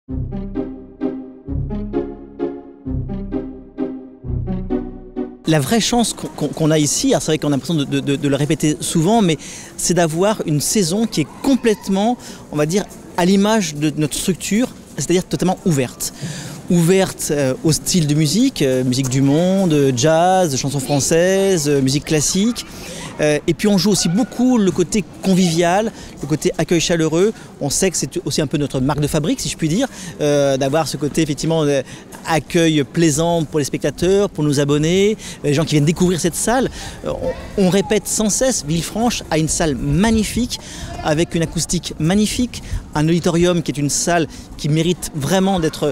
La vraie chance qu'on a ici, c'est vrai qu'on a l'impression de le répéter souvent, mais c'est d'avoir une saison qui est complètement, on va dire, à l'image de notre structure, c'est-à-dire totalement ouverte. Ouverte au style de musique, musique du monde, jazz, chansons françaises, musique classique. Et puis on joue aussi beaucoup le côté convivial, le côté accueil chaleureux. On sait que c'est aussi un peu notre marque de fabrique, si je puis dire, d'avoir ce côté effectivement accueil plaisant pour les spectateurs, pour nos abonnés, les gens qui viennent découvrir cette salle. On répète sans cesse, Villefranche a une salle magnifique, avec une acoustique magnifique, un auditorium qui est une salle qui mérite vraiment d'être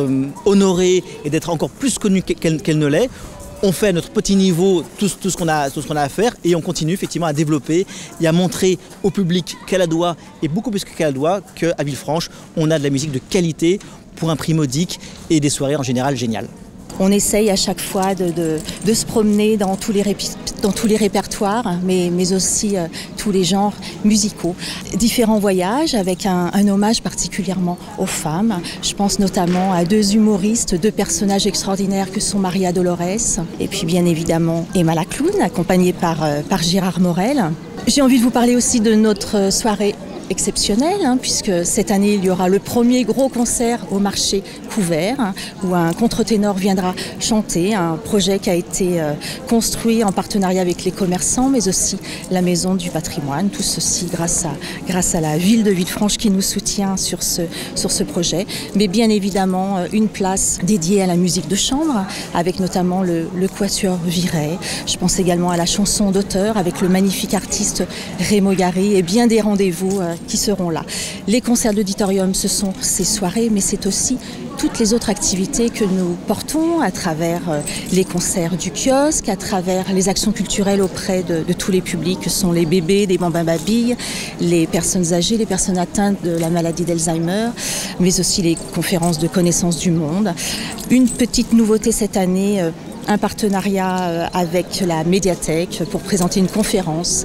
honorée et d'être encore plus connue qu'elle ne l'est. On fait à notre petit niveau tout ce qu'on a à faire et on continue effectivement à développer et à montrer au public Caladois et beaucoup plus que Caladois qu'à Villefranche, on a de la musique de qualité pour un prix modique et des soirées en général géniales. On essaye à chaque fois de se promener dans tous les répertoires, mais aussi tous les genres musicaux. Différents voyages avec un hommage particulièrement aux femmes. Je pense notamment à deux humoristes, deux personnages extraordinaires que sont Maria Dolores et puis bien évidemment Emma la Clown, accompagnée par Gérard Morel. J'ai envie de vous parler aussi de notre soirée exceptionnel, puisque cette année il y aura le premier gros concert au marché couvert, où un contre-ténor viendra chanter, un projet qui a été construit en partenariat avec les commerçants, mais aussi la Maison du Patrimoine. Tout ceci grâce à la ville de Villefranche qui nous soutient sur ce projet. Mais bien évidemment une place dédiée à la musique de chambre, avec notamment le Quatuor Viret. Je pense également à la chanson d'auteur avec le magnifique artiste Rémo Gary et bien des rendez-vous qui seront là. Les concerts d'auditorium, ce sont ces soirées, mais c'est aussi toutes les autres activités que nous portons à travers les concerts du kiosque, à travers les actions culturelles auprès de tous les publics, que sont les bébés, des bambins babilles, les personnes âgées, les personnes atteintes de la maladie d'Alzheimer, mais aussi les conférences de connaissance du monde. Une petite nouveauté cette année, un partenariat avec la médiathèque pour présenter une conférence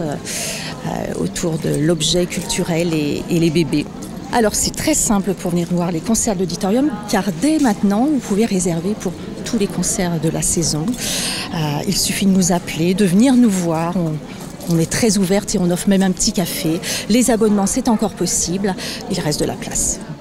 autour de l'objet culturel et les bébés. Alors c'est très simple pour venir voir les concerts d'auditorium, car dès maintenant vous pouvez réserver pour tous les concerts de la saison. Il suffit de nous appeler, de venir nous voir. On est très ouverte et on offre même un petit café. Les abonnements, c'est encore possible. Il reste de la place.